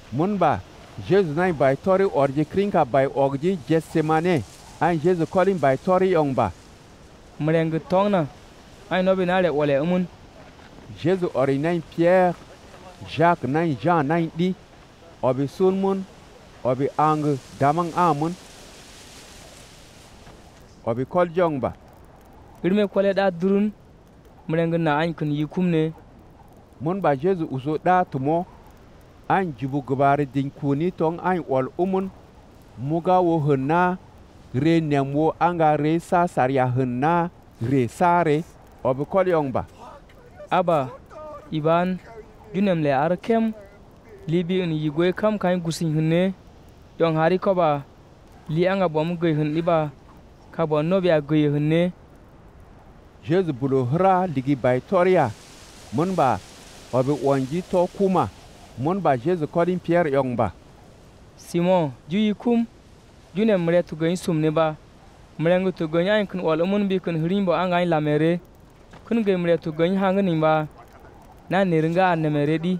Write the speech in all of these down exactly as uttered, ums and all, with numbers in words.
mun ba Jesu nai bai tori orji krinka bai ogji Getsemane an Jesu kolin bai tori yong ba mreng tong na ai no binale wale umun Jesu ori nai Pierre Jacques nai Jean nai di obi sun mun obi ang damang amun obi kol jong ba irme kole da durun mreng na an kun yikum ne mun ba Jesu uzo da tumo an jibu gubari din kuni tong an ol umun muga wo hunna re nemwo anga re sa sarya hunna re sare obi kol yong ba aba iban junem le arkem libi un yigoy kam kan gusin hunne yong hari ko ba li anga bom goy hun liba ka bo no biya goy hunne Jesu bulo hra ligi bai toria mun ba obi wanji to kuma mun ba Jesu kolin Pierre yong ba Simon juyi kum junem mre tu goy sumne ba mrengu tu goy an kun wal mun bi kun hrimbo anga la mere kun goy mre tu goy hangani ba na niringa an mere di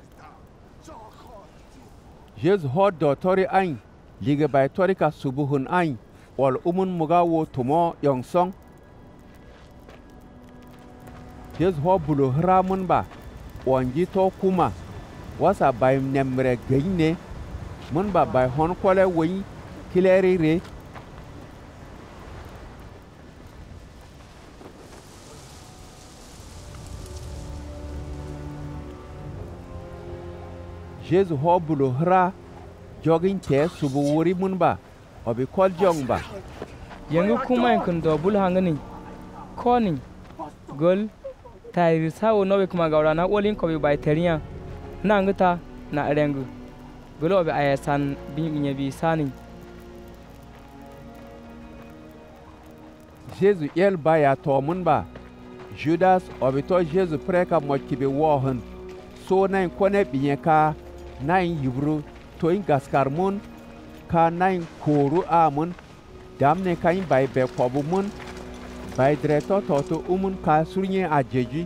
Jesu hod do tori an ligi bai tori ka subuhun an wal umun muga wo tumo yong song Jesu ho bulo hra mun ba wanji to kuma wasa bai nemre gine mun ba bai hon kole wi kileri re Jesu ho bulo hra jogin te subu wuri mun ba obi kol jong ba yangu kuma kun do bul hangani koni gol tayir sawo nobe kuma gawra na olin ko bi bai teriya na ngata na rengu golo be ayasan bi minya bi sani Jesu el ba ya to mun ba Judas obi to Jesu preka mo kibe wohun so nan kone biye ka nan yubru to in gaskar mun ka nan koru amun damne kan bai be kobu mun bai dreto to to umun ka surnye ajeji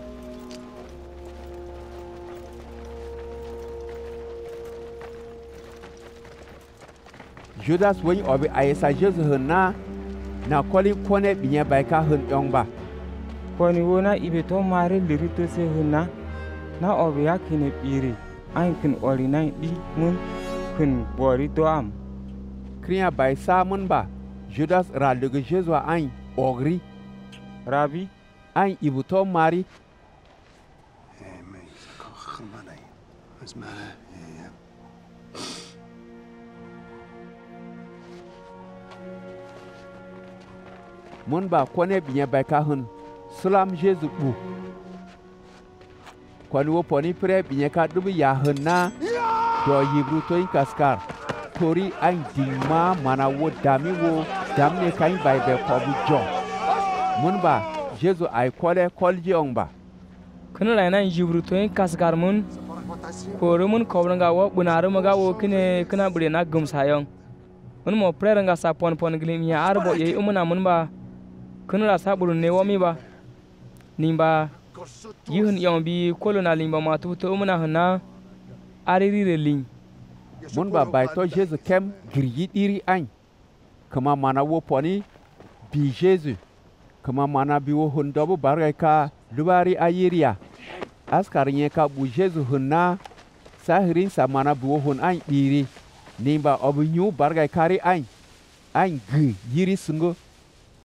Judas wani obi ayesa Jesu hunna na koli kone biye bai ka hun yong ba koni wona ibe to mare lirito se hunna na obi yakine biri an kin ori nan di mun kun bori to am kriya bai sa mun ba Judas ra lugu Jesu an ogri Rabi an ibuto mari mun ba kone biye bai ka hun sulam Jesu bu kwani wo poni pre biye ka dubu ya hun na do yibru to in kaskar tori an dingma mana wo dami wo damne kan bai be ko bu jo mun ba Jesu ay kole kolji on ba kun la nan yibru to in kaskar mun ko mun ko nga wo bunaru maga wo kine kana bure na gum sayon mun mo pre nga sa pon pon glim ya arbo ye umuna mun ba kun la saburu ne wo mi ba nimba yihun yon bi kolona limba ma tu to umuna hana ariri relin mun ba bai to Jesu kem girgi diri an kama mana wo poni bi Jesu kama mana bi wo hun dobu barga ka lubari ayiriya askar nye ka bu Jesu hunna sahirin sa mana bi wo hun an diri nimba obu nyu barga kari an an gi yiri sungo